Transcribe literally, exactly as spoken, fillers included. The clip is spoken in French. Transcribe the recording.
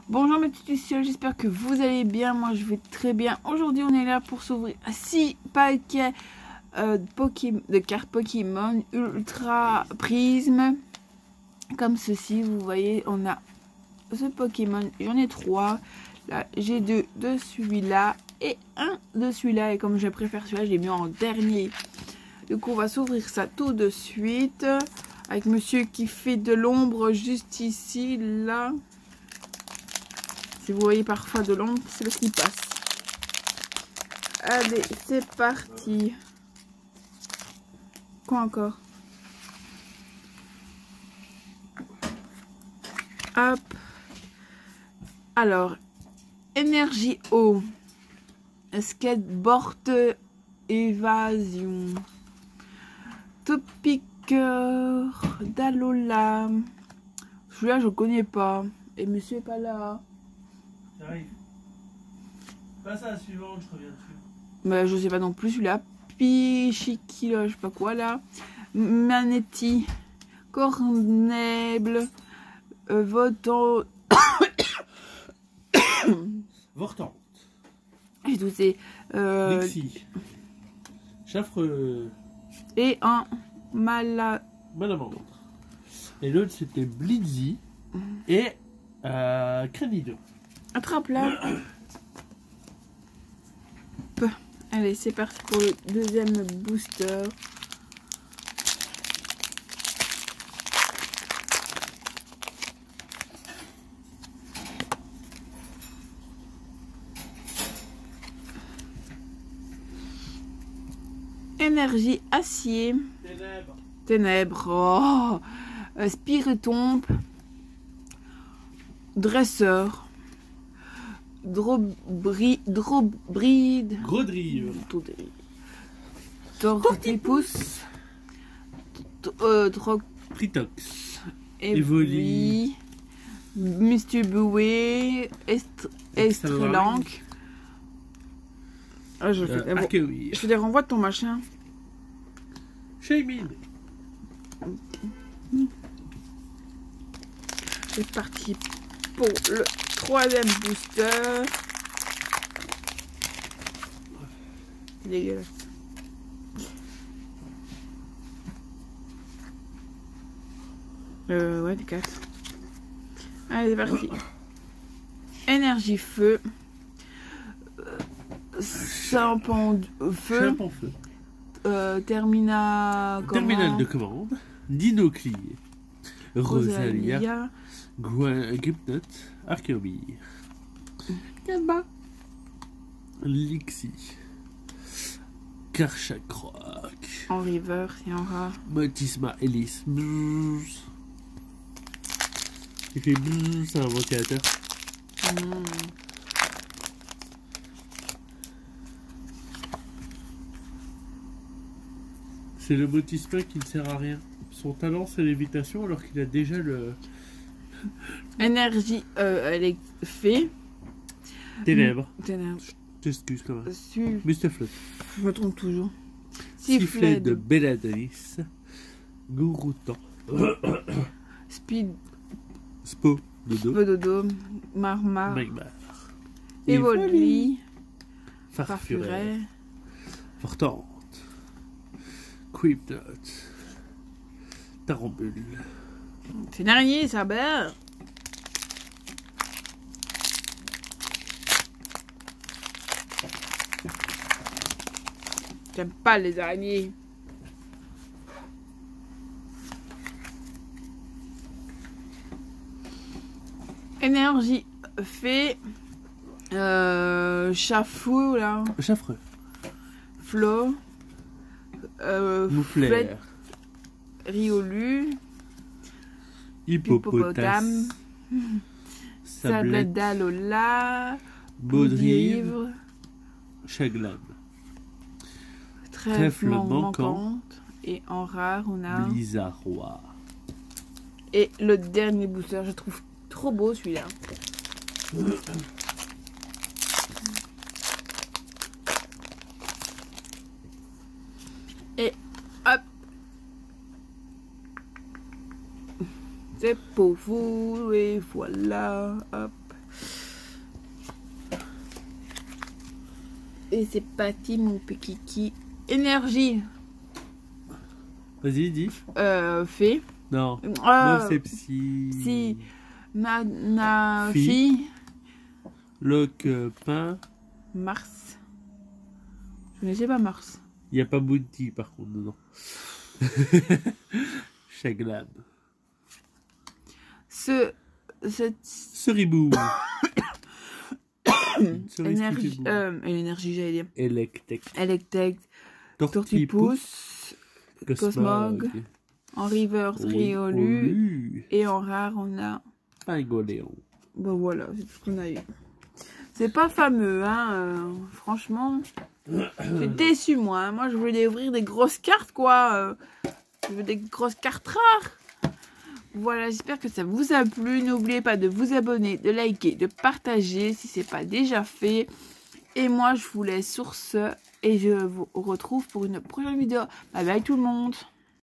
Bonjour mes petits lucioles, j'espère que vous allez bien, moi je vais très bien. Aujourd'hui on est là pour s'ouvrir six paquets euh, de, Pokémon, de cartes Pokémon Ultra Prisme. Comme ceci, vous voyez, on a ce Pokémon, j'en ai trois. Là j'ai deux de celui-là et un de celui-là. Et comme je préfère celui-là, je l'ai mis en dernier. Du coup on va s'ouvrir ça tout de suite. Avec monsieur qui fait de l'ombre juste ici, là. Si vous voyez parfois de l'ombre, c'est parce qu'il passe. Allez, c'est parti. Quoi encore? Hop. Alors, énergie eau. Skateboard évasion. Topiqueur d'Alola. Celui-là, je connais pas. Et monsieur est pas là. J'arrive. Passe à la suivante, je reviens dessus. Mais je sais pas non plus celui-là. Pichiki, je sais pas quoi là. Manetti. Corneble. Euh, Votant. Vortant. J'ai tout c'est. Euh, Lexi. Chaffreux. et un mala. Malamandre. Et l'autre c'était Blitzy. Et euh, Crénido. Attrape là. Allez, c'est parti pour le deuxième booster. Énergie acier. Ténèbres. Ténèbres. Oh. Euh, Spiritombe. Dresseur. Drobri, Drobride. Grodrive. Tortipousse. Euh, Pritox. Evoli. Mustuboué. Est Estrelanc. Ah, je, Euh, fais, bon, Arceus. je fais des renvois de ton machin. Shaymin. C'est parti pour le troisième booster. C'est dégueulasse. Euh, ouais, des quatre. Allez, c'est parti. Énergie feu. Sampan feu. Chape en feu. Euh, termina. Terminal comment de commande. Dinocli. Rosalia. Rosalia. Gupnut. Arceus. Kalba. Lixi. Karchakroc. En river, et en rare. Motisma Ellis. Bzzz. Il fait bzzz, c'est un ventilateur. Mmh. C'est le Motisma qui ne sert à rien. Son talent, c'est l'évitation, alors qu'il a déjà le... Énergie, euh, elle est fait. Ténèbres. Ténèbres. T'excuses quand même. Su... Mais je te flotte. Je me trompe toujours. Sifflet, Sifflet de Bellatrix. Gouroutan. Speed. Spo. Dodo. Pododo. Marmar. Magmar. Evoli. Farfuret. Farfuret. Fortante. Quipnot. Tarambule. C'est une araignée, ça beurre. J'aime pas les araignées. Énergie fait. Euh, Chafou là. Chaffreux. Flo. Euh, Mouflère. Riolu. Hippopotame. Sable Sablette. d'Alola. Baudrive. Chaglam. Trèfle manquant. manquante. Et en rare, on a. Blizzardois. Et le dernier booster, je trouve trop beau celui-là. Et hop. C'est pour vous et voilà. Hop. Et c'est parti mon Kiki. Énergie. Vas-y, dis. Euh, fait. Non. Euh, Non, c'est psy. Si. Na, na, Fille. fille. Loc, euh, pain. Mars. Je ne sais pas Mars. Il n'y a pas Bounty par contre dedans. Chaglam. Ce. Cette. Ceribou. Énergie. Euh, l'énergie, j'allais dire. Electek. Electek. Tortipousse. Tortipousse. Cosmog. En reverse, Riolu. Et en rare, on a. Pingoléon. Bon, voilà, c'est tout ce qu'on a eu. C'est pas fameux, hein. Euh, franchement, je suis déçue, moi. Hein. Moi, je voulais ouvrir des grosses cartes, quoi. Euh, je veux des grosses cartes rares. Voilà, j'espère que ça vous a plu. N'oubliez pas de vous abonner, de liker, de partager si c'est pas déjà fait. Et moi, je vous laisse sur ce. Et je vous retrouve pour une prochaine vidéo. Bye bye tout le monde.